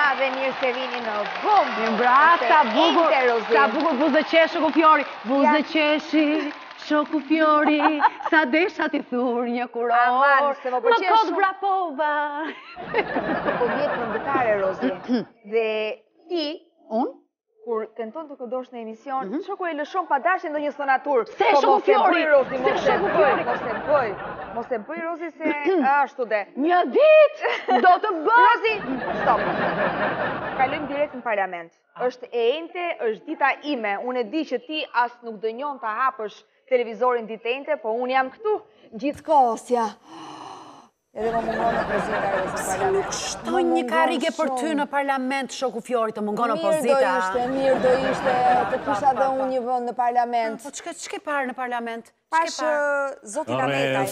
dhe mirë se vini në Bum. Sa bukur buzë qesh shoku Fiori. Buzë qeshi, shoku Fiori, sa desha ti thur një kuror. Aman, se më pëlqen kod Brapova. Po vjet këngëtare Rozi. Dhe ti, Unë? kur kënton të këndosh në emision, shoku e lëshon pa dashje ndonjë sonatur. Se shoku Fiori, Rozi, mos e bëj. Mos e bëj Rozi se ashtu de. Një ditë do të bëj. Rozi, stop. Kalojmë direkt në parlament. Është e ente, është dita ime. Unë e di që ti as nuk dënjon ta hapësh televizorin ditë ente, po unë jam këtu gjithkohës, ja. Edhe më mungon opozita Rozi në parlament. Nuk shtoj një karrige për ty në parlament, shoku Fiori, të mungon opozita. Mirë do ishte, të kisha dhe unë një vënd në parlament. Po ç'ke parë në parlament? Pash zotin Ametaj.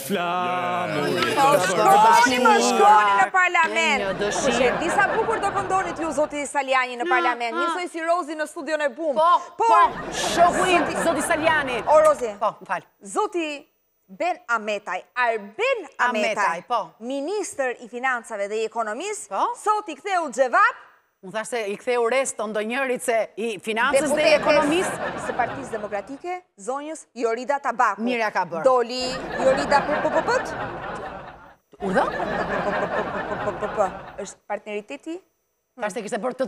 Shkoni në parlament. Kushe, disa bukur do këndonit ju zoti Saljani në parlament. Njësoj si Rozi në studion e Bum. Po, shoku im, zoti Saljani. O, Rozi. Po, më fal. Zoti Ben Ametaj, Arben Ametaj, ministër i financave dhe i ekonomisë, sot i ktheu xhevap. Unë thash se i ktheu resto ndonjërit se i financës dhe i ekonomisë. Së Partisë Demokratike, zonjës Jorida Tabaku. Mirë ja ka bërë. Doli Jorida për PPP-t? Urdhë? Është partneriteti? Thash se kishte bërë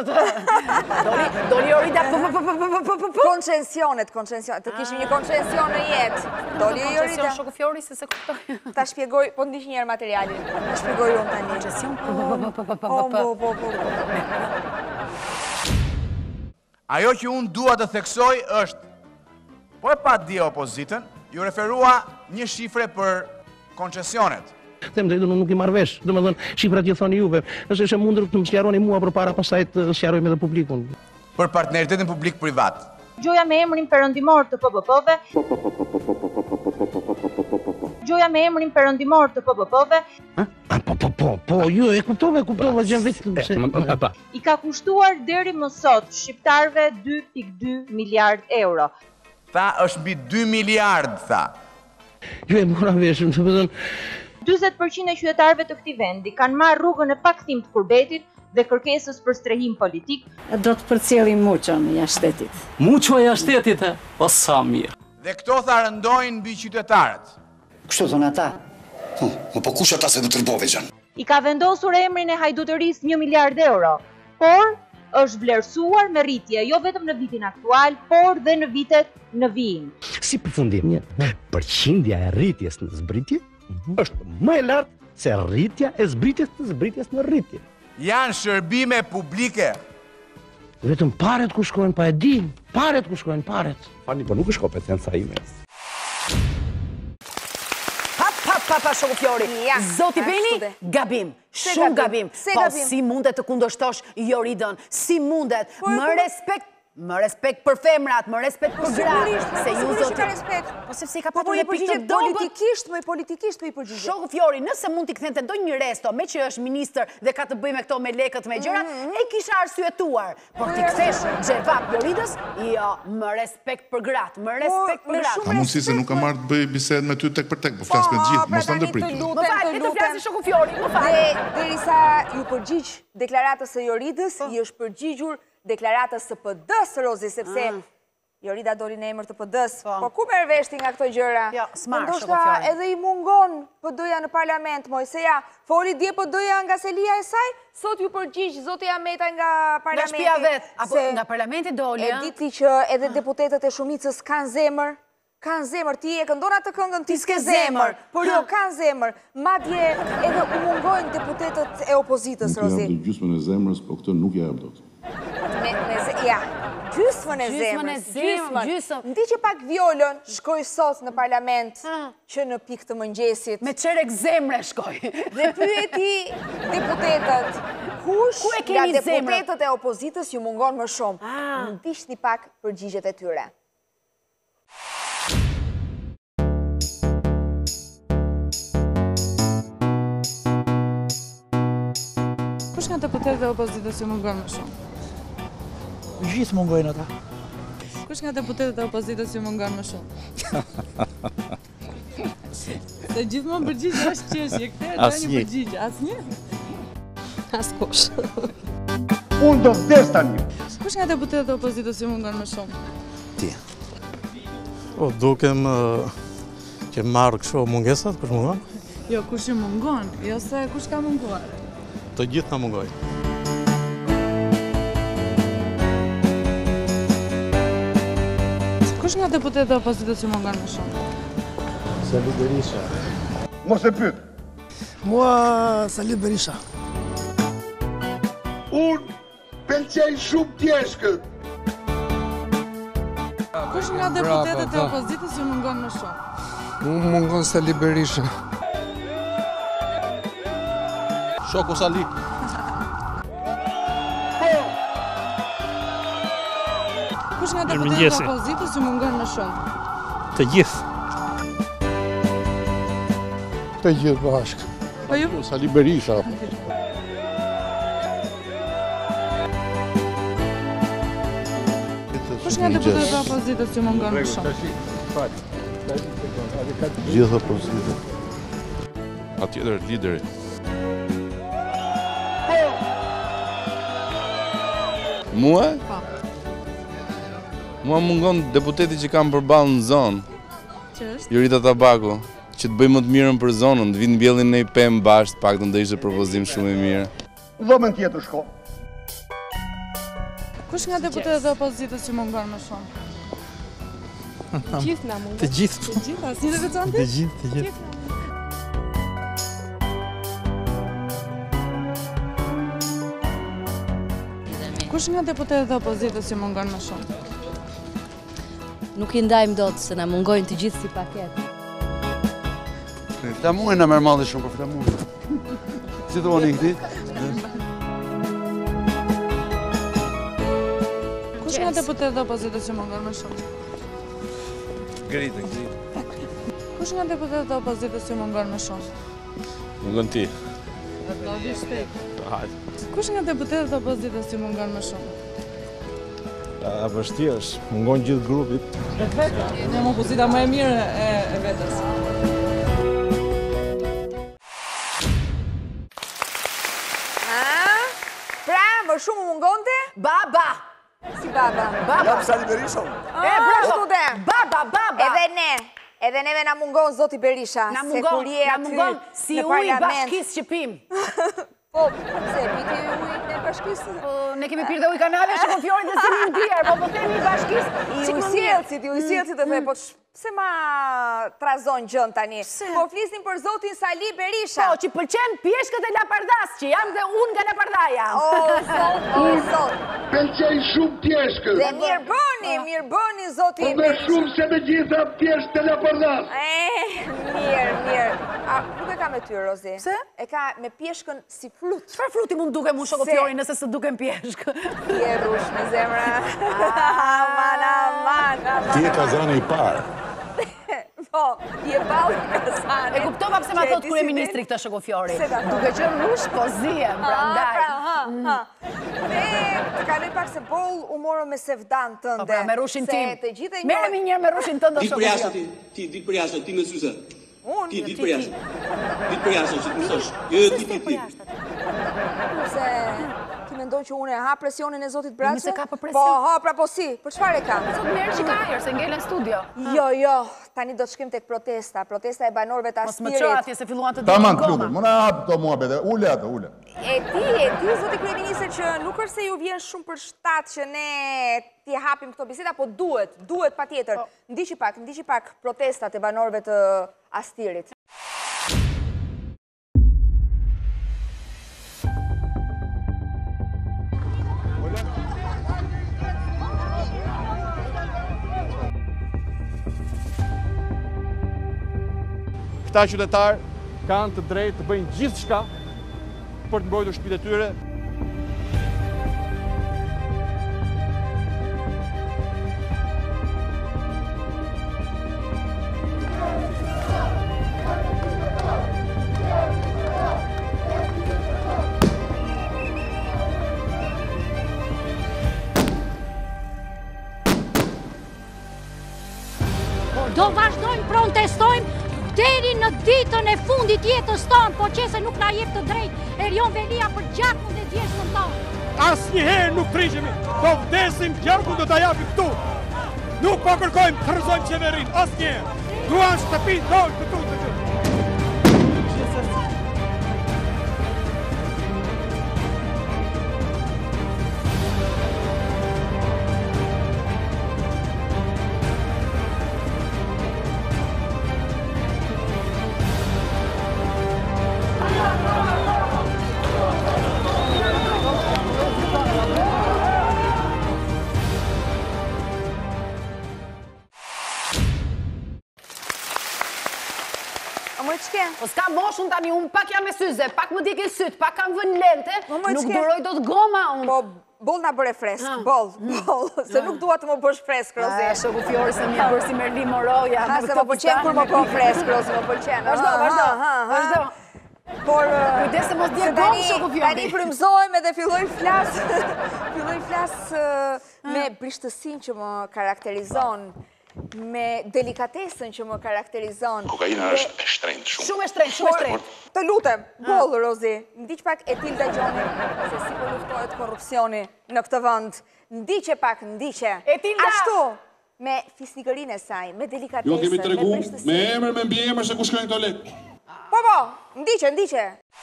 Doli Jorida Koncensionet, të kishim një koncension në jetë. Doli Jorida. Koncension shoku Fiori se kuptoj. Ta shpjegoj, po ndiq njerë materialin. Ta shpjegoj unë tani. Koncension. Ajo që unë dua të theksoj është, po e pa di opozitën, ju referua një shifre për koncesionet. Them drejtën, unë nuk i marr vesh. Domethënë, shifrat që thoni juve, është e mundur të më sqaroni mua përpara pastaj të sqarojmë edhe publikun. Për partneritetin publik-privat. Gjoja me emrin perëndimor të PPP-ve. Gjoja me emrin perëndimor të PPP-ve. Po, ju e kuptova gjën vetë. I ka kushtuar deri më sot shqiptarëve 2.2 miliard euro. Tha është mbi 2 miliard, tha. Ju e mora vesh, domethënë 40% e qytetarëve të këtij vendi kanë marrë rrugën e pakthim të kurbetit dhe kërkesës për strehim politik. Do të përcjellim Muçon jashtë shtetit. Muço jashtë shtetit, po sa mirë. Dhe këto tha rëndojnë mbi qytetarët. Kështu thonë ata. Po kush ata se do të rëbove gjanë? I ka vendosur emrin e hajdutërisë 1 miliard euro, por është vlerësuar me rritje jo vetëm në vitin aktual, por dhe në vitet në vijim. Si përfundim, përqindja e rritjes në zbritje është më e lartë se rritja e zbritjes në rritje. Janë shërbime publike. Vetëm paret ku shkojnë, pa e di, paret ku shkojnë, paret. Fani, po nuk është kompetenca ime. Pa, shoku Fiori. Zoti Beni, gabim. Shumë gabim. Po, si mundet të kundërshtosh Joridën? Si mundet? Më respekt për femrat, më respekt për gratë. Se ju zoti... Po sepse i ka patur dhe pikë të dobët. Politikisht për i përgjigje. Shoku Fiori, nëse mund t'i kthente ndonjë resto, me që është ministër dhe ka të bëj me këto me lekët me gjërat, e kisha arsyetuar. Por t'i kthesh xhevap Joridës, jo, më respekt për gratë, më respekt për gratë. Ka mundësi se nuk ka marrë të bëj bisedë me ty tek për tek, po flas me të gjithë, mos ta ndërprit. Më fal, le të flasë shoku Fiori, më fal. Dhe derisa ju përgjigj deklaratës së Joridës, i është përgjigjur deklaratës së PD-s, Rozi, sepse Jorida doli në emër të PD-s. Po ku merr veshti nga këto gjëra? Jo, s'marr shoku Ndoshta Fiori. edhe i mungon PD-ja në parlament, Mojseja. Foli dje PD-ja nga selia e saj, sot ju përgjigj zoti Ametaj nga parlamenti. Nga shtëpia vet, apo nga parlamenti doli, E diti që edhe deputetët e shumicës kanë zemër. Kanë zemër, ti e këndon atë këngën ti s'ke zemër, por jo kanë zemër. Madje edhe u mungojnë deputetët e opozitës, Rozi. Nuk gjysmën e zemrës, po këtë nuk ja jap dot. Ja, gjysmën e zemrës. Ndiqe pak violën, shkoj sot në parlament që në pikë të mëngjesit. Me çerek zemre shkoj. Dhe pyeti deputetët, kush nga deputetët e opozitës ju mungon më shumë? Ndiqni pak përgjigjet e tyre. Kush nga deputetët e opozitës ju mungon më shumë? Gjithë mungojnë ata. Kush nga deputetët e opozitës ju mungon më shumë? Se gjithmonë përgjigje është qeshje, këtë e do një përgjigje, asnjë? Askush. Unë do vdes tani. Kush nga deputetët e opozitës ju mungon më shumë? Ti. O, dukem që marrë kështu mungesat, kush mungon? Jo, kush ju mungon, jo se kush ka munguar. Të gjithë na mungoj. Kush nga deputetët e opozitës ju mungon më shumë? Sali Berisha. Mos e pyet. Mua Sali Berisha. Unë pëlqej shumë pjeshkët. Kush nga deputetët e opozitës ju mungon më shumë? Mu mungon Sali Berisha. Shoku Sali. Kush nga deputetët e opozitës ju mungon më shumë? Të gjithë. Të gjithë bashkë. Po ju? Sali Berisha. Kush nga deputetët e opozitës ju mungon më shumë? Gjithë opozitën. Atjetër lideri. Mua? Mua mungon deputeti që kam përballë në zonë. Që është? Jurita Tabaku, që të bëjmë më të mirën për zonën, të vinë mbjellin në i pemë bashkë, paktën do ishte propozim shumë i mirë. Dhomën tjetër shko. Kush nga deputetët e opozitës ju mungon më shumë? Gjithë na mungon. Të gjithë. Të gjithë, asnjë të veçantë? Të gjithë, të gjithë. Kush nga deputetët e opozitës ju mungon më shumë? Nuk i ndajmë dot se na mungojnë të gjithë si paketë. Flamurin na merr malli shumë për flamurin. Si thoni këti? Kush nga deputetët e opozitës ju mungon më shumë? Gritë. Kush nga deputetët e opozitës ju mungon më shumë? Mungon ti. Do vi shpejt. Kush nga deputetët e opozitës ju mungon më shumë? Vështirë është, mungon gjithë grupit. Në opozita më e mirë e vetës. Pra, më shumë mungonte? Baba! Si baba? Baba! Sali Berisha. Bravo! Baba! Edhe neve na mungon Zoti Berisha. Na mungon si uji bashkisë që pim. Po, se piti ujë në bashkisë? Ne kemi pirë dhe ujë kanale, shkon Fjori dhe si një djerë, po temi bashkisë. I ujësjelëcit të dhe, po pse ma trazon gjën tani? Po flisnim për Zotin Sali Berisha. Po, që pëlqen pjeshkët e Lapardas, që jam dhe unë nga Lapardaja. O, Zot. Pëlqej shumë pjeshkët. Dhe mirë bëni, Zoti Berisha. Po me shumë se me gjitha pjeshkët e Lapardas. Mirë. A, nuk e ka me ty, Rozi? Pse? E ka me pjeshkën si flut. Çfarë fruti mund duke mu Shoko Fjori nëse së duken pjeshkë? Ti e rush me zemra. Aman. Ti e kazane i parë. Po, ti e balë kazane. E kuptova pse ma thot kure ministri këtë Shoko Fjori. Duke që rush pozien, prandaj. Të kaloj pak se bol u morë me sevdan tënde. Pra, me rushin tim. Meremi njërë me rushin tënde Shoko Fjori. Ditë për jashtë, ti me syze. Unë? Ditë për jashtë. Ditë për jashtë, që të mësosh. Ti. Se ti mendoj që unë e ha presionin e Zotit Braçe? Se ka për presion. Po, ha, pra po si. Për çfarë e ka? Sot merë që ka ajer, se ngele në studio. Jo. Tani do të shkim tek protesta. Protesta e banorëve të Astirit. Mos më qo atje se filluan të Taman klubi, më na hap këto muhabete. Ule atë, ule. E ti, Zoti Kryeministër, që nuk është se ju vjen shumë për shtat që ne t'i hapim këto biseda, po duhet patjetër. Ndiqi pak protestat e banorëve të Astirit. Këta qytetarë kanë të drejtë të bëjnë gjithë shka për të mbrojtur shtëpitë e tyre. Do vazhdojmë, protestojmë deri në ditën e fundit jetës tonë, po që se nuk na jep të drejtë Erion Velia për gjakun dhe djeshmën tonë. asnjëherë nuk prishemi. Do vdesim gjarku do ta japim këtu. Nuk po kërkojmë të rrëzojmë qeverin, asnjëherë. Duan shtëpi tonë këtu të këtu. Po s'ka moshun tani, unë pak jam e syze, pak më dike syt, pak kam vën lente, nuk duroj do të goma unë. Po, boll nga bëre fresk, boll, se nuk dua të më bësh fresk, Rozi. Shoku Fiori se mi e bërë si Merli Moroja. Ha, se më pëlqen kur më po fresk, Rozi, më pëlqen. Vazhdo. Por, kujdes se mos dje gomë, Shoku Fiori. Tani frymëzohem edhe filloj flas me brishtësinë që më karakterizon, me delikatesën që më karakterizon. Kokaina është e shtrenjtë shumë. Shumë e shtrenjtë. Të lutem, bollë, Rozi, ndiq pak Etilda Gjoni, se si po luftohet korrupsioni në këtë vend. Ndiqe pak, ndiqe. Etilda! Ashtu, me fisnikërinë e saj, me delikatesën, Jo kemi tregu me brishtësinë. me emër, me mbiemër se ku shkojnë këto lekë. Po, ndiqe.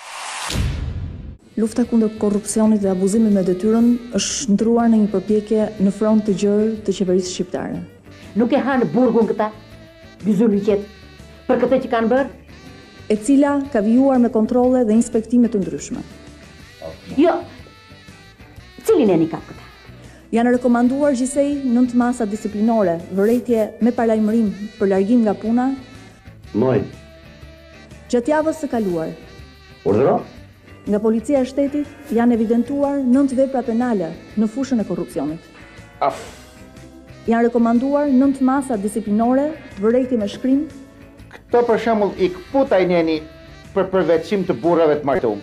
Lufta kundër korrupsionit dhe abuzimit me detyrën është ndruar në një përpjekje në front të gjerë të qeverisë shqiptare. Nuk e hanë burgun këta, Byzuliqet, për këtë që kanë bërë? E cila ka vijuar me kontrole dhe inspektime të ndryshme. Jo, cilin e një kap këta? Janë rekomanduar gjithsej 9 masa disiplinore, vërejtje me paralajmërim për largim nga puna. Gjatë javës së kaluar. Urdhëro? Nga policia e shtetit janë evidentuar 9 vepra penale në fushën e korrupsionit. Janë rekomanduar 9 masa disiplinore, vërejtje me shkrim. Këto për shembull i kputaj njeni për përvetësim të burrave të martuar.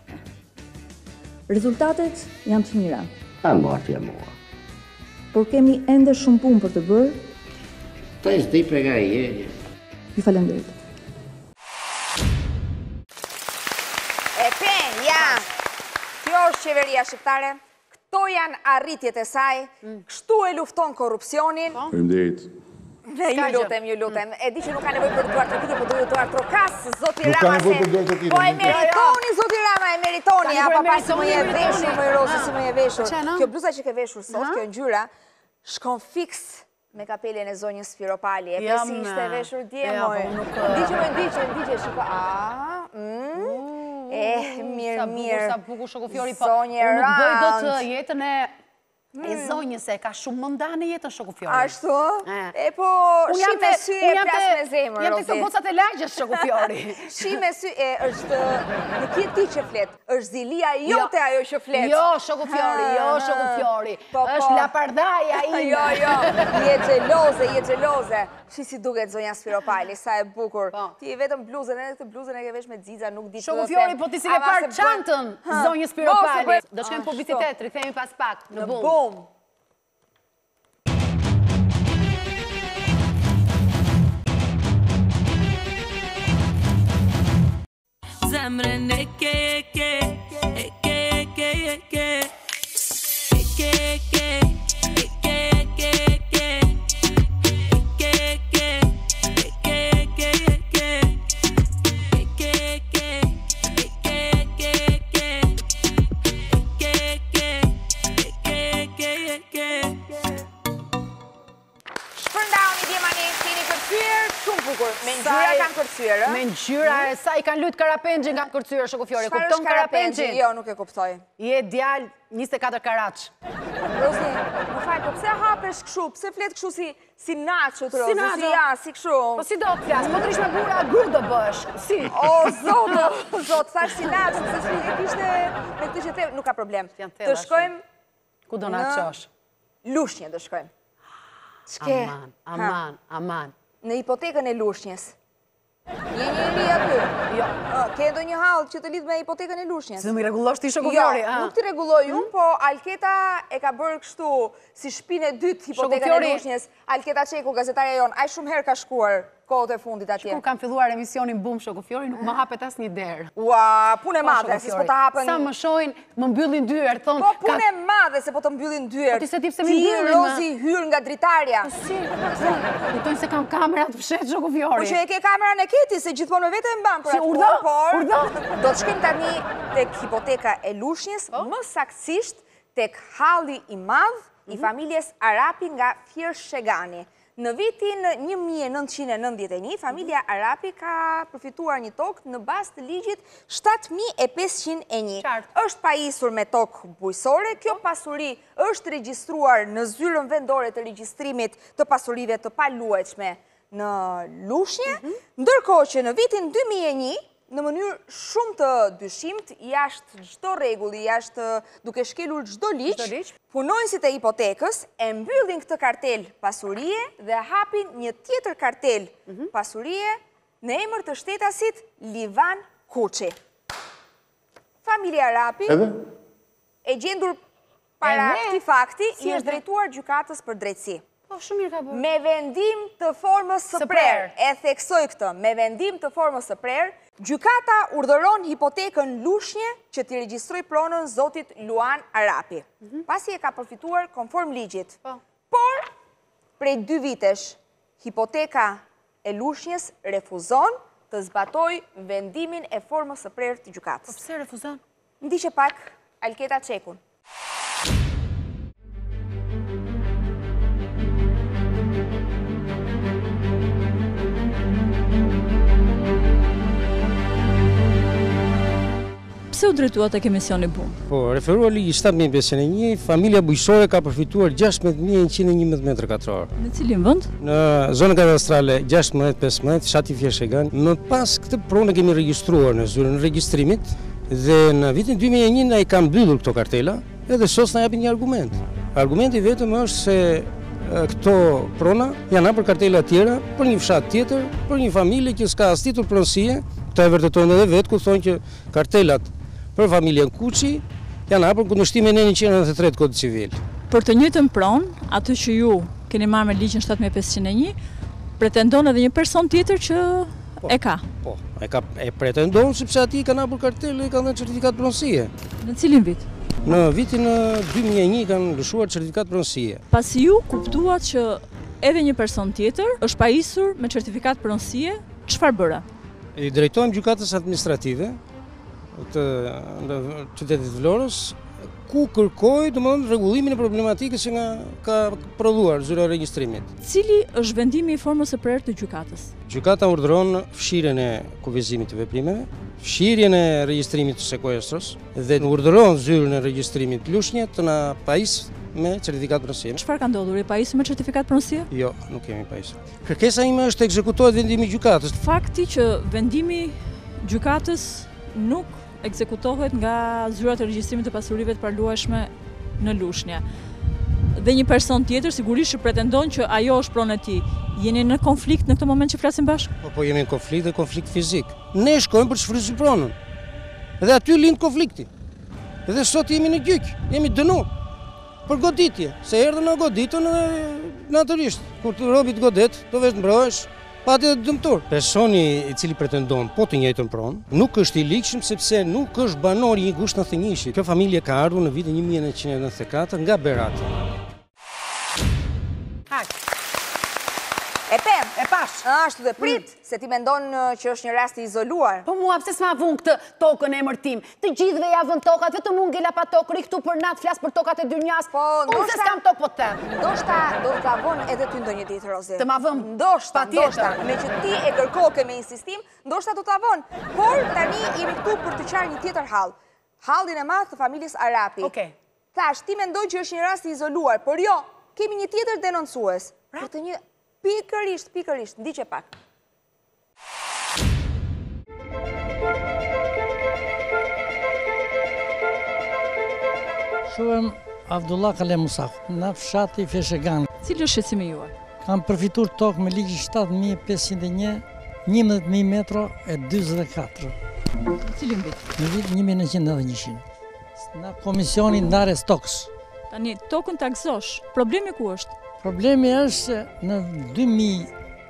Rezultatet janë të mira. Mua. Por kemi ende shumë punë për të bërë. Ta i s'di pega i. Ju falenderoj. Kjo është qeveria shqiptare. Këto janë arritjet e saj, kështu e lufton korrupsionin. Faleminderit. Ju lutem. E di që nuk ka nevojë për duar trokitje, po duhet duar trokas, zoti Rama. Po e meritoni, zoti Rama, e meritoni. Apa pas si më je veshur, më Rozi, si më je veshur. Kjo bluza që ke veshur sot, kjo ngjyra, shkon fiks me kapelen e zonjës Firopali. E pesi ishte veshur dje, moj. Ndiqe, shiko. Mirë. Sa bukur Shoku Fiori, po Zonje unë nuk bëj do të Rand. jetën e zonjës, e ka shumë mënda në jetën Shoku Fiori. Ashtu? E po, shi me sy e plas me zemër, Jam të këto gocat e lagjës Shoku Fiori. Shi me sy e është, nuk je ti që flet, është zilia jote ajo që flet. Jo, Shoku Fiori. Është lapardaja ime. Jo, je xheloze. Shi si duket zonja Spiropali, sa e bukur. Ti vetëm bluzën, edhe këtë bluzën e ke vesh me xixa, nuk di të Shoku Fiori, po ti si ke parë çantën zonjës Spiropali. Do shkojmë publicitet, rikthehemi pas pak në Bum. Zemrën e ke Me ngjyra kanë kërcyer, Me ngjyra e sa i kanë lut Karapengji nga kërcyer Shoku Fiori. Kupton Karapengji? Jo, nuk e kuptoj. Je djalë 24 karaç. Rozi, më fal, po pse hapesh kështu? Pse flet kështu si Nacho të Rozi? Si kështu. Po si do të flas? Po trish me burra grup do bësh. Si? O zot, thash si Nacho, se si e kishte me këtë që the, nuk ka problem. Të shkojmë ku do na çosh? Lushnjë do shkojmë. Çke? Aman. Në hipotekën e Lushnjës. Je njëri aty? Jo. Ke ndonjë hall që të lidh me hipotekën e Lushnjës? Se më rregullosh ti Shoku Fiori? Jo, nuk ti rregulloj unë, po Alketa e ka bërë kështu si shtëpinë e dytë hipotekën e Lushnjës. Alketa Çeku, gazetarja jon, aq shumë herë ka shkuar kohët e fundit atje? Kur kam filluar emisionin Bum Shoku Fiori, nuk më hapet as një derë. Ua, punë e madhe, se s'po të hapen... Sa më shojnë, më mbyllin dyert, thonë... Po, punë e madhe, se po të mbyllin dyert. Po ti se ti pse më mbyllin, Ti, Rozi, hyrë nga dritarja. Si, kujtojnë se kam kamerat fshet Shoku Fiori. Po që e ke kameran e keti, se gjithmonë me vete e mban për atë urda. Do të shkojmë tani tek hipoteka e Lushnjës, më saktësisht tek halli i madh i familjes Arapi nga Fiershegani. Në vitin 1991, familja Arapi ka përfituar një tokë në bazë të ligjit 7501. Është pajisur me tokë bujësore, kjo pasuri është regjistruar në zyrën vendore të regjistrimit të pasurive të paluajtshme në Lushnjë, ndërkohë që në vitin 2001, në mënyrë shumë të dyshimt, jashtë çdo rregulli, jashtë duke shkelur çdo ligj, punonësit e hipotekës e mbyllin këtë kartel pasurie dhe hapin një tjetër kartel pasurie në emër të shtetasit Livan Kuçi. Familja Arapi e gjendur para këtij fakti i është drejtuar gjykatës për drejtësi. Po, shumë mirë ka bërë. Me vendim të formës së prerë, e theksoj këtë, me vendim të formës së prerë, gjykata urdhëron hipotekën Lushnjë që t'i regjistroj pronën zotit Luan Arapi. Pasi e ka përfituar konform ligjit. Por, prej 2 vitesh, hipoteka e Lushnjës refuzon të zbatoj vendimin e formës së prerë të gjykatës. Po pse refuzon? Ndiqe pak Alketa Çekun. Pse u drejtua tek emisioni Bum? Po, referuar ligji 7501, familja bujqësore ka përfituar 16.111 metra katror. Në cilin vend? Në zonën kadastrale 16-15, fshati Fiershegani. Më pas këtë pronë kemi regjistruar në zyrën e regjistrimit dhe në vitin 2001 na i kanë mbyllur këto kartela, edhe sot na japin një argument. Argumenti vetëm është se këto prona janë hapur kartela tjera për një fshat tjetër, për një familje që s'ka as titull pronësie. Këto e vërtetojnë edhe vetë ku thonë që kartelat për familjen Kuçi janë hapur kundërshtimin e 193 Kodit Civil. Për të njëjtën pronë, atë që ju keni marrë me ligjin 7501, pretendon edhe një person tjetër që e ka. Po, e pretendon sepse ati kanë hapur kartelë dhe kanë dhënë certifikat pronësie. Në cilin vit? Në vitin 2001 kanë lëshuar certifikat pronësie. Pasi ju kuptuat që edhe një person tjetër është pajisur me certifikat pronësie, çfarë bëra? I drejtojmë gjykatës administrative të qytetit Vlorës, ku kërkoj domethënë rregullimin e problematikës që ka prodhuar zyra e regjistrimit. Cili është vendimi i formës së prerë të gjykatës? Gjykata urdhëron fshirjen e kufizimit të veprimeve, fshirjen e regjistrimit të sekuestrës dhe urdhëron zyrën e regjistrimit Lushnjë të na pajisë me certifikat pronësie. Çfarë ka ndodhur? I pajisur me certifikat pronësie? Jo, nuk kemi pajisur. Kërkesa ime është të ekzekutohet vendimi i gjykatës. Fakti që vendimi gjykatës nuk ekzekutohet nga zyrat e regjistrimit të pasurive të paluajshme në Lushnjë. Dhe një person tjetër sigurisht që pretendon që ajo është pronë e tij. Jeni në konflikt në këtë moment që flasim bashkë? Po jemi në konflikt dhe konflikt fizik. Ne shkojmë për të shfrytzuar pronën. Dhe aty lind konflikti. Dhe sot jemi në gjyq, jemi dënuar për goditje, se erdhën na goditën natyrisht. Kur të robi të godet, do vesh mbrohesh, pati dëmtor. Personi i cili pretendon po të njëjtën pronë, nuk është i ligjshëm sepse nuk është banor i një gusht në Thënjishit. Kjo familje ka ardhur në vitin 1994 nga Berati. E pem, e pash. Ashtu dhe prit, se ti mendon që është një rast i izoluar. Po mua pse s'ma vun këtë tokën e emër tim? Të gjithëve ja vën tokat, vetëm unë ngela pa tokë, ri këtu për natë flas për tokat e dynjas. Po, unë se s'kam tokë po të. Ndoshta do të vën edhe ty ndonjë ditë, Rozi. Të ma vën. Ndoshta, me që ti e kërkoke me insistim, ndoshta do ta vën. Por tani jemi këtu për të qarë një tjetër hall. Hallin e madh të familjes Arapi. Okej. Thash, ti mendon që është një rast i izoluar, por jo, kemi një tjetër denoncues. Për të një pikërisht, ndiqe pak. Shuhem Abdullah Kalem Musak, në fshati Fiershegani. Cili është shqetësimi juaj? Kam përfituar tokë me ligjin 7501, 11.000 metra e 44. Cilin vit? Në vit 1991. Në komisionin ndarjes tokës. Tani, tokën taksosh, problemi ku është? Problemi është se në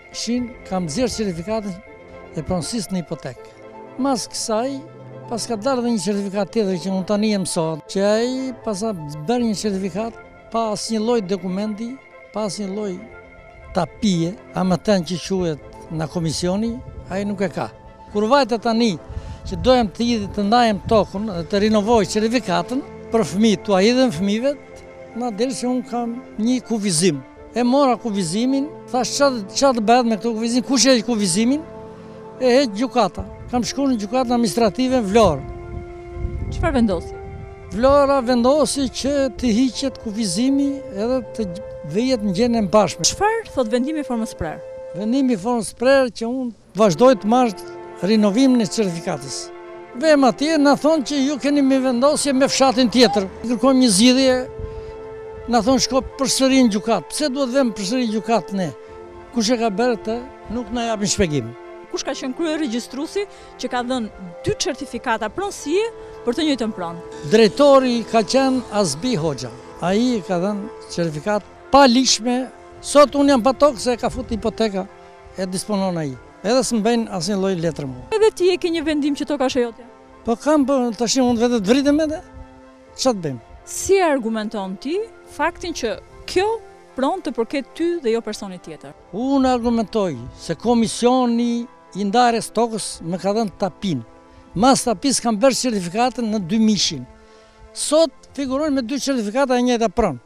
kam nxjerrë certifikatën e pronësisë në hipotekë. Mas kësaj, pas ka darë dhe një certifikat tjetër që unë tani e mësot, që ai pasa bërë një certifikat pa asnjë lloj dokumenti, pa asnjë lloj tapije, ama ten që quhet në komisioni, ai nuk e ka. Kur vajta tani që dojem të ndajem tokën dhe të rinovoj certifikatën për fëmijët, tua idhen fëmijëve, na del se unë kam një kufizim. E mora kufizimin, thash çfarë bëhet me këtë kufizim, kush e kufizimin? E heq gjykata. Kam shkuar në gjykatën administrative në Vlorë. Çfarë vendosi? Vlora vendosi që të hiqet kufizimi edhe të vihet në gjendje e mbashme. Çfarë thot vendimi i formës prerë? Vendimi i formës prerë që unë vazhdoj të marr rinovimin e certifikatës. Vem atje, na thonë që ju keni me vendosje me fshatin tjetër. Kërkojmë një zgjidhje, na thonë shko përsëri në gjykat. Pse duhet vëm përsëri në gjykat ne? Kush e ka bërë të, nuk na japin shpjegim. Kush ka qenë kryeregjistruesi që ka dhënë 2 certifikata pronësie për të njëjtën pronë? Drejtori ka qenë Azbi Hoxha. Ai ka dhënë certifikat pa lishme. Sot unë jam pa tokë se ka futur hipoteka e disponon ai. Edhe s'm bëjnë asnjë lloj letre mua. Edhe ti e ke një vendim që toka është jote? Po kam, tash unë vetë të vritem edhe. Ç'a të bëjmë? Si argumenton ti faktin që kjo pronë të përket ty dhe jo personit tjetër? Unë argumentoj se komisioni i ndarjes tokës më ka dhënë tapin. Mas tapis kam bërë certifikatën në 2000. Sot figurojnë me 2 certifikata e njëjta pronë.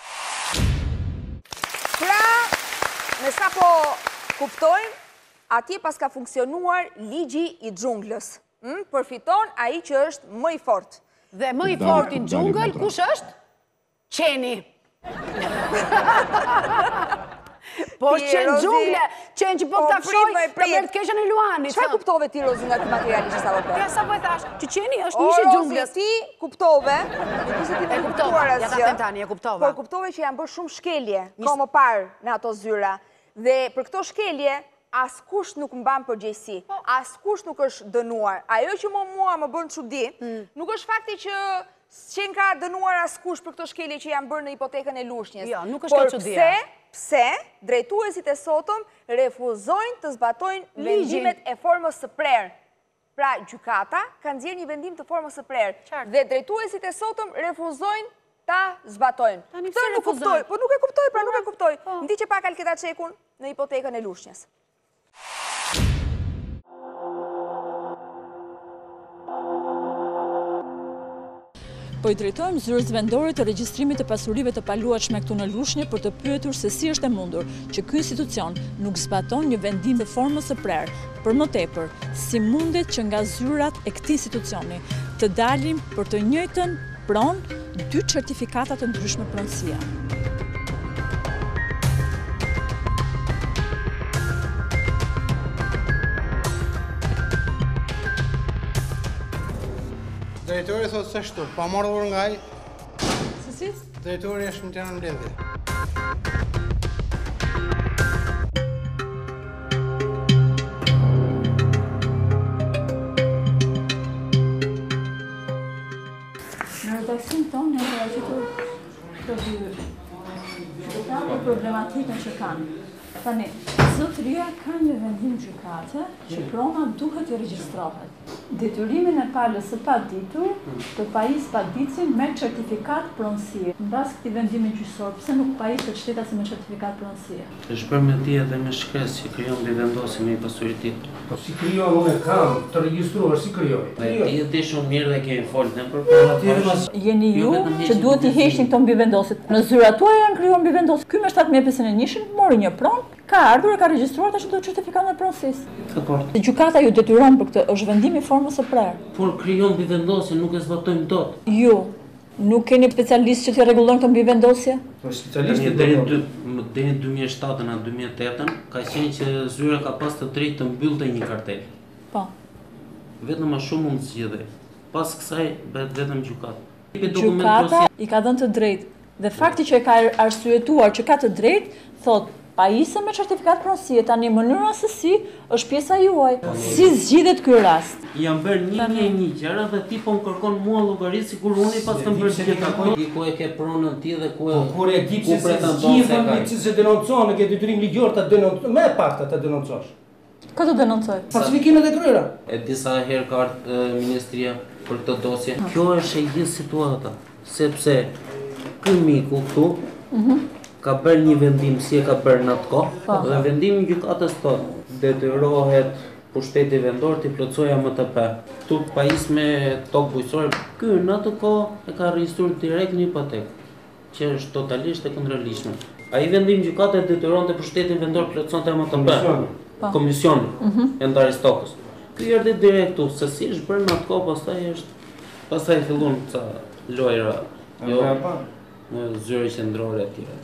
Pra, me sa po kuptojmë, atje pas ka funksionuar ligji i xhunglës. Përfiton ai që është më i fortë. Dhe më i fortë në xhungël, kush është? Qeni. Po qenë xhungle, qenë që po të afroj të mërë të keshën e Luani. Çfarë kuptove ti, Rozi, nga këtë materialisht sa vëpër? Ja, sa po e thash, që qeni është njështë xhunglës. Rozi, ti kuptove, në ti se ti në kuptuar asgjë. Ja ta them tani, e kuptova. Por kuptove që janë bërë shumë shkelje, ko më parë në ato zyra. Dhe për këto shkelje, askush nuk mban përgjegjësi, askush nuk është dënuar. Ajo që mua më bën çudi, nuk është fakti që s'qen ka dënuar askush për këto shkelje që janë bërë në hipotekën e Lushnjës. Jo, nuk është kjo çudia. Pse drejtuesit e sotëm refuzojnë të zbatojnë vendimet e formës së prerë. Pra, gjykata ka nxjerrë një vendim të formës së prerë. Dhe drejtuesit e sotëm refuzojnë ta zbatojnë. Këtë nuk kuptoj, po nuk e kuptoj, pra nuk e kuptoj. Ndiqe pak Alketa Çekun në hipotekën e Lushnjës. Po i drejtojmë zyrës vendore të regjistrimit të pasurive të paluajtshme këtu në Lushnjë për të pyetur se si është e mundur që ky institucion nuk zbaton një vendim të formës së prerë. Për më tepër, si mundet që nga zyrat e këtij institucioni të dalin për të njëjtën pronë 2 certifikata të ndryshme pronësie. Drejtori thotë se shtu, pa marrë nga ai. Se si? Drejtori është në Tiranë Mbledhje. Në redaksin tonë në paraqitur të dy problematikën që kanë. Tani, zotëria ka një vendim gjykate që prona duhet të regjistrohet. Detyrimin e palës së paditur të pajisë padicin me certifikat pronësie. Mbas këtij vendimi gjyqësor, pse nuk pajiset shteta me certifikat pronësie? Është bërë me dije dhe me shkresë që krijon mbivendosje me pasuri tjetër. Po si krijon, unë kam të regjistruar, si krijoj? Ti di shumë mirë dhe kemi folur ne për Jeni ju që duhet t'i heqni këto mbivendosje. Në zyrat tuaja janë krijuar mbivendosje. Ky me 751 mori një pronë, ka ardhur e ka regjistruar tash do certifikat me pronësisë. Dakor. Gjykata ju detyron për këtë, është vendimi i formës së prerë. Por krijon mbivendosje, nuk e zbatojmë dot. Ju nuk keni specialistë që t'i rregullojnë këto mbivendosje? Po specialistë deri në 2007 në 2008 ka qenë që zyra ka pas të drejtë të mbyllte një kartel. Po. Vetëm më shumë mund të zgjidhej. Pas kësaj bëhet vetëm gjykatë. Gjykata i ka dhënë të drejtë dhe fakti që e ka arsyetuar që ka të drejtë, thotë Pajisën me certifikat pronësie, tani mënyra se si është pjesa juaj. Si zgjidhet ky rast? Jam bërë 1001 gjëra dhe ti po më kërkon mua llogari sikur unë pas të bërë gjithë ato. Ku e ke pronën ti dhe ku kur e di se gjithë policisë se denoncon, ke detyrim ligjor ta denoncon, më pak ta denoncosh. Ka të denoncoj? Falsifikimet e kryera. E disa herë ka ministria për këtë dosje. Kjo është e gjithë situata, sepse ky miku këtu ka bërë një vendim si e ka bërë në atë kohë, dhe vendimi i gjykatës thotë detyrohet pushteti vendor t'i plotësojë AMTP. Këtu pajis me tokë bujqësore, ky në atë kohë e ka regjistruar direkt një hipotekë, që është totalisht e kundërligjshme. Ai vendim gjykate detyronte pushtetin vendor plotësonte AMTP. Komisioni e ndarjes tokës. Ky erdhi direkt këtu, se si është bërë në atë kohë, pastaj fillon ca lojra. Jo, në zyre qendrore e tjera.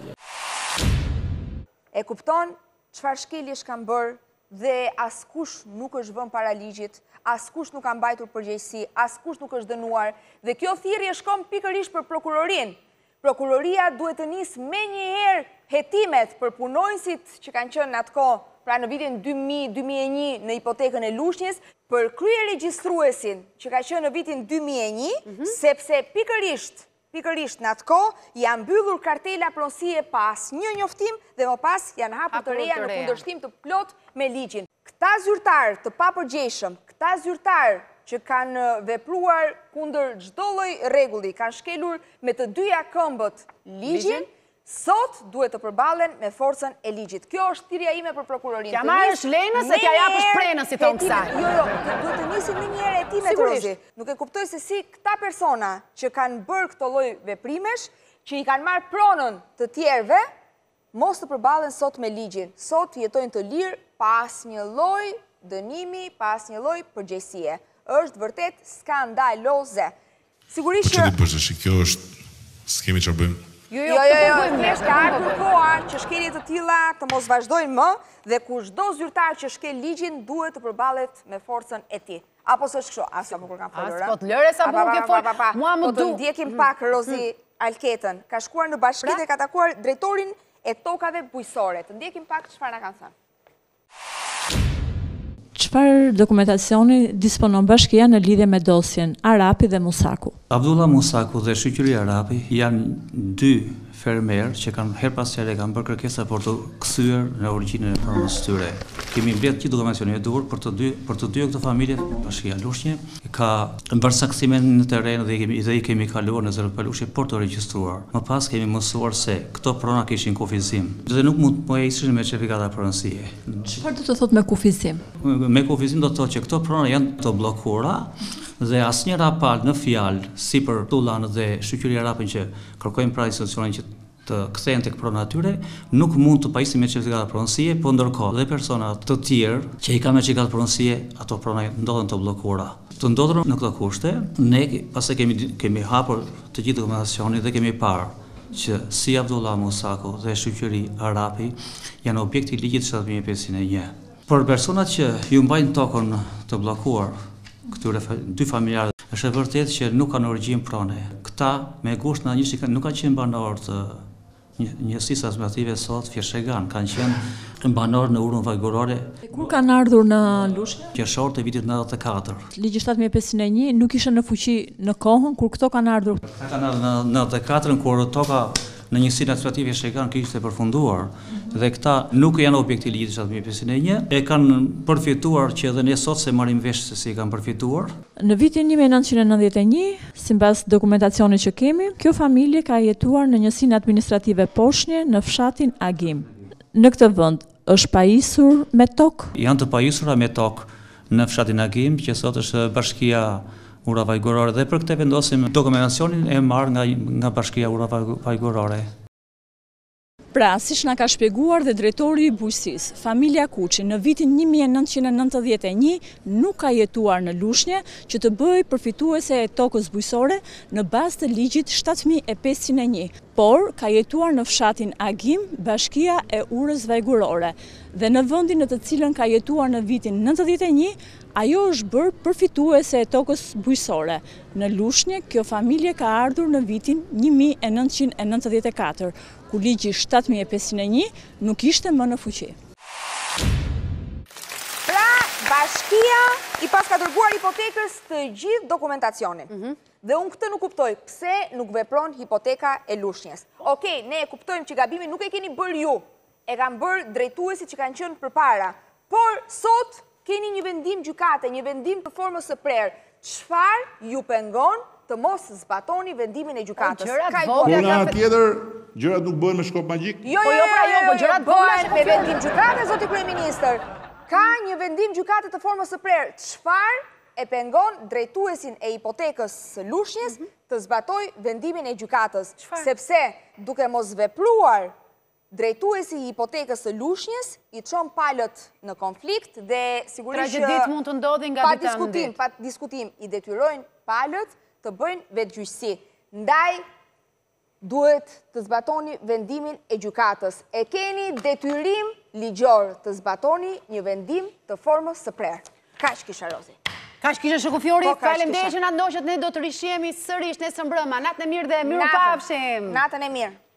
E kupton çfarë shkeljesh kanë bërë dhe askush nuk është vënë para ligjit, askush nuk ka mbajtur përgjegjësi, askush nuk është dënuar dhe kjo thirrje shkon pikërisht për prokurorinë. Prokuroria duhet të nisë menjëherë hetimet për punonësit që kanë qenë në atë kohë, pra në vitin 2000-2001 në hipotekën e Lushnjës, për krye regjistruesin që ka qenë në vitin 2001, sepse pikërisht në atë kohë janë mbyllur kartela pronësie pas një njoftim dhe më pas janë hapur të reja në kundërshtim të plot me ligjin. Këta zyrtar të papërgjegjshëm, këta zyrtar që kanë vepruar kundër çdo lloj rregulli, kanë shkelur me të dyja këmbët ligjin, sot duhet të përballen me forcën e ligjit. Kjo është thirrja ime për prokurorinë. T'ja marrësh lenën se t'ja japësh prenën si thon kësaj. Jo, duhet të nisim një herë hetimet Rozi. Nuk e kuptoj se si këta persona që kanë bërë këto lloj veprimesh, që i kanë marrë pronën të tjerëve, mos të përballen sot me ligjin. Sot jetojnë të lirë pas një lloj dënimi, pas një lloj përgjegjësie. Është vërtet skandaloze. Sigurisht që kjo është skemi çfarë bëjmë. Jo, thjesht ka ardhur koha që shkelje të tilla të mos vazhdojnë më dhe kushdo zyrtar që shkel ligjin duhet të përballet me forcën e tij. Apo s'është kështu? As apo kur kanë folur. Po të lëre sa bukur ke fol. Mua më du. Po të ndjekim pak Rozi Alketën. Ka shkuar në bashki dhe ka takuar drejtorin e tokave bujqësore. Të ndjekim pak çfarë na kanë thënë. Çfarë dokumentacioni disponon bashkia në lidhje me dosjen Arapi dhe Musaku? Abdullah Musaku dhe shoqëria Arapi janë dy fermerë që kanë her pas here kanë bërë kërkesa për të kthyer në origjinën e pronës së tyre. Kemi mbledh gjithë dokumentacionin e duhur për të dy këto familje, bashkia Lushnjë ka bërë saktësime në terren dhe i kemi kaluar në zero Lushnjë për të regjistruar. Më pas kemi mësuar se këto prona kishin kufizim dhe nuk mund të ishin me certifikata pronësie. Çfarë do të thotë me kufizim? Me kufizim do të thotë që këto prona janë të bllokuara dhe asnjë raport në fjalë si për Tullan dhe shoqëria Arapin që kërkojnë pra institucionin që të kthehen tek prona atyre, nuk mund të pajisin me certifikata pronësie, po ndërkohë dhe persona të tjerë që i kanë me certifikat pronësie, ato prona ndodhen të bllokuara. Të ndodhur në këto kushte, ne pastaj kemi hapur të gjithë dokumentacionin dhe kemi parë që si Abdullah Musaku dhe shoqëri Arapi janë objekti i ligjit 7501. Për personat që ju mbajnë tokën të bllokuar këtyre dy familjarëve, është e vërtetë që nuk kanë origjinë prone. Këta me gusht në njësi nuk kanë qenë banorë të njësisë administrative sot Fjeshegan, kanë qenë banorë në urën vajgurore. Kur kanë ardhur në Lushnjë? Qershor të vitit 94. Ligji 7501 nuk ishte në fuqi në kohën kur këto kanë ardhur. Këta kanë ardhur në 94 kur toka në njësinë administrative Fjeshegan kishte përfunduar dhe këta nuk janë objekti i ligjit 7501, e kanë përfituar që edhe ne sot se marrim vesh se si kanë përfituar. Në vitin 1991, sipas dokumentacionit që kemi, kjo familje ka jetuar në njësinë administrative Poshnje në fshatin Agim. Në këtë vend është pajisur me tokë? Janë të pajisura me tokë në fshatin Agim, që sot është bashkia Ura Vajgurore dhe për këtë vendosim dokumentacionin e marrë nga bashkia Ura Vajgurore. Pra, siç na ka shpjeguar dhe drejtori i bujqësisë, familja Kuçi në vitin 1991 nuk ka jetuar në Lushnjë që të bëjë përfituese e tokës bujqësore në bazë të ligjit 7501, por ka jetuar në fshatin Agim, bashkia e Urës Vajgurore. Dhe në vendin në të cilën ka jetuar në vitin 91, Ajo është bërë përfituese e tokës bujësore. Në Lushnjë, kjo familje ka ardhur në vitin 1994, ku ligji 7501 nuk ishte më në fuqi. Pra, bashkia i pas ka dërguar hipotekës të gjithë dokumentacionin. Dhe unë këtë nuk kuptoj, pse nuk vepron hipoteka e Lushnjës. Okej, ne e kuptojmë që gabimin nuk e keni bërë ju, e kanë bërë drejtuesit që kanë qenë përpara, por sot keni një vendim gjykate, një vendim të formës së prerë. Çfarë ju pengon të mos zbatoni vendimin e gjykatës? Po nga tjetër, gjërat nuk bëhen me shkop magjik? Jo, gjërat bëhen me vendim gjykate, zoti kryeministër. Ka një vendim gjykate të formës së prerë. Çfarë e pengon drejtuesin e hipotekës së Lushnjës të zbatoj vendimin e gjykatës? Sepse duke mos vepruar drejtuesi i hipotekës së Lushnjës i çon palët në konflikt dhe sigurisht tragjedit mund të ndodhin nga ditë në ditë. Pa diskutim i detyrojnë palët të bëjnë vetgjyqësi. Ndaj duhet të zbatoni vendimin e gjykatës. E keni detyrim ligjor të zbatoni një vendim të formës së prerë. Kaq kisha Rozi. Kaq kisha Shoku Fiori, faleminderit që na ndoqët, ne do të rishihemi sërish nesër mbrëmë. Natën e mirë dhe mirupafshim. Natën e mirë.